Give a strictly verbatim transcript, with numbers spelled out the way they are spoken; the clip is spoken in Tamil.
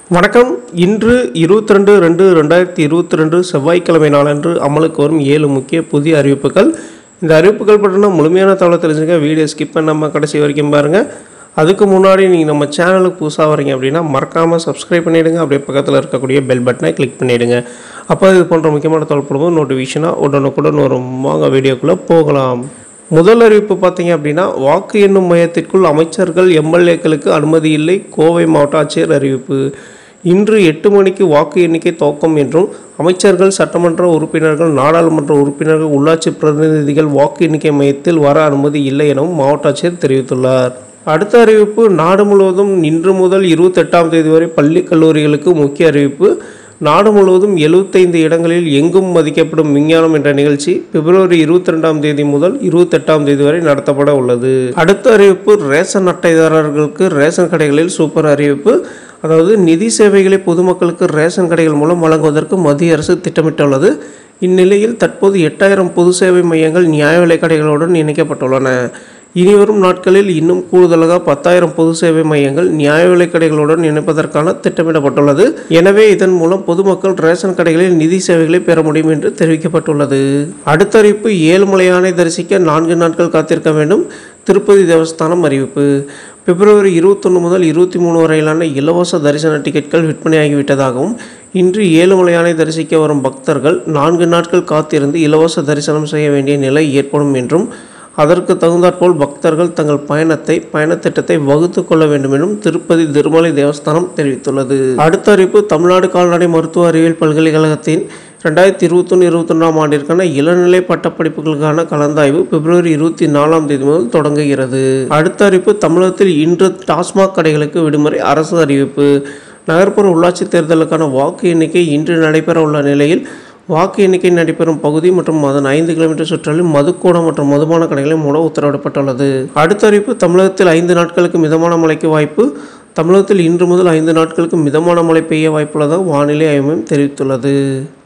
வணக்கம். இன்று இருபத்தி ரெண்டு ரெண்டு ரெண்டாயிரத்தி இருபத்தி ரெண்டு செவ்வாய்க்கிழமை நாளன்று அமலுக்கு வரும் ஏழு முக்கிய புதிய அறிவிப்புகள். இந்த அறிவிப்புகள் பற்றின முழுமையான தகவலை தெரிஞ்சுக்க வீடியோ ஸ்கிப் பண்ணாமல் கடைசி வரைக்கும் பாருங்கள். அதுக்கு முன்னாடி நீங்கள் நம்ம சேனலுக்கு புதுசாக வரீங்க அப்படின்னா மறக்காமல் சப்ஸ்கிரைப் பண்ணிவிடுங்க. அப்படியே பக்கத்தில் இருக்கக்கூடிய பெல் பட்டனை கிளிக் பண்ணிவிடுங்க. அப்போ இது போன்ற முக்கியமான தகவல் போடும்போது நோட்டிஃபிகேஷனாக உடனுக்குடன் ஒரு வாங்க வீடியோக்குள்ளே போகலாம். முதல் அறிவிப்பு பார்த்தீங்க அப்படின்னா, வாக்கு எண்ணும் மையத்திற்குள் அமைச்சர்கள் எம்எல்ஏக்களுக்கு அனுமதி இல்லை. கோவை மாவட்ட ஆட்சியர் அறிவிப்பு. இன்று எட்டு மணிக்கு வாக்கு எண்ணிக்கை துவக்கம் என்றும் அமைச்சர்கள், சட்டமன்ற உறுப்பினர்கள், நாடாளுமன்ற உறுப்பினர்கள், உள்ளாட்சி பிரதிநிதிகள் வாக்கு எண்ணிக்கை மையத்தில் வர அனுமதி இல்லை எனவும் மாவட்ட ஆட்சியர் தெரிவித்துள்ளார். அடுத்த அறிவிப்பு, நாடு முழுவதும் இன்று முதல் இருபத்தி எட்டாம் தேதி வரை பள்ளி கல்லூரிகளுக்கு முக்கிய அறிவிப்பு. நாடு முழுவதும் எழுபத்தைந்து இடங்களில் எங்கும் மதிக்கப்படும் விஞ்ஞானம் என்ற நிகழ்ச்சி பிப்ரவரி இருபத்தி ரெண்டாம் தேதி முதல் இருபத்தி எட்டாம் தேதி வரை நடத்தப்பட உள்ளது. அடுத்த அறிவிப்பு, ரேஷன் அட்டைதாரர்களுக்கு ரேஷன் கடைகளில் சூப்பர் அறிவிப்பு. அதாவது நிதி சேவைகளை பொதுமக்களுக்கு ரேஷன் கடைகள் மூலம் வழங்குவதற்கு மத்திய அரசு திட்டமிட்டுள்ளது. இந்நிலையில் தற்போது எட்டாயிரம் பொது சேவை மையங்கள் நியாய விலைக் கடைகளுடன் இணைக்கப்பட்டுள்ளன. இனிவரும் நாட்களில் இன்னும் கூடுதலாக பத்தாயிரம் பொது சேவை மையங்கள் நியாய விலைக் கடைகளுடன் இணைப்பதற்கான திட்டமிடப்பட்டுள்ளது. எனவே இதன் மூலம் பொதுமக்கள் ரேஷன் கடைகளில் நிதி சேவைகளை பெற முடியும் என்று தெரிவிக்கப்பட்டுள்ளது. அடுத்த அறிவிப்பு, ஏழுமலையானை தரிசிக்க நான்கு நாட்கள் காத்திருக்க வேண்டும். திருப்பதி தேவஸ்தானம் அறிவிப்பு. பிப்ரவரி இருபத்தொன்று முதல் இருபத்தி மூணு வரையிலான இலவச தரிசன டிக்கெட்கள் விற்பனையாகிவிட்டதாகவும், இன்று ஏழுமலையானை தரிசிக்க வரும் பக்தர்கள் நான்கு நாட்கள் காத்திருந்து இலவச தரிசனம் செய்ய வேண்டிய நிலை ஏற்படும் என்றும், அதற்கு தகுந்தாற்போல் பக்தர்கள் தங்கள் பயணத்தை பயணத்திட்டத்தை வகுத்து கொள்ள வேண்டும் என்றும் திருப்பதி திருமலை தேவஸ்தானம் தெரிவித்துள்ளது. அடுத்த அறிவிப்பு, தமிழ்நாடு கால்நடை மருத்துவ அறிவியல் பல்கலைக்கழகத்தின் ரெண்டாயிரத்தி இருபத்தொன்று இருபத்தி ஒன்றாம் ஆண்டிற்கான இளநிலை பட்டப்படிப்புகளுக்கான கலந்தாய்வு பிப்ரவரி இருபத்தி நாலாம் தேதி முதல் தொடங்குகிறது. அடுத்த அறிவிப்பு, தமிழகத்தில் இன்று டாஸ்மாக் கடைகளுக்கு விடுமுறை, அரசு அறிவிப்பு. நகர்ப்புற உள்ளாட்சி தேர்தலுக்கான வாக்கு எண்ணிக்கை இன்று நடைபெற உள்ள நிலையில் வாக்கு எண்ணிக்கை நடைபெறும் பகுதி மற்றும் அதன் ஐந்து கிலோமீட்டர் சுற்றலில் மதுக்கூடம் மற்றும் மதுபான கடைகளை மூட உத்தரவிடப்பட்டுள்ளது. அடுத்த அறிவிப்பு, தமிழகத்தில் ஐந்து நாட்களுக்கு மிதமான மழைக்கு வாய்ப்பு. தமிழகத்தில் இன்று முதல் ஐந்து நாட்களுக்கு மிதமான மழை பெய்ய வாய்ப்புள்ளதாக வானிலை ஆய்வு மையம் தெரிவித்துள்ளது.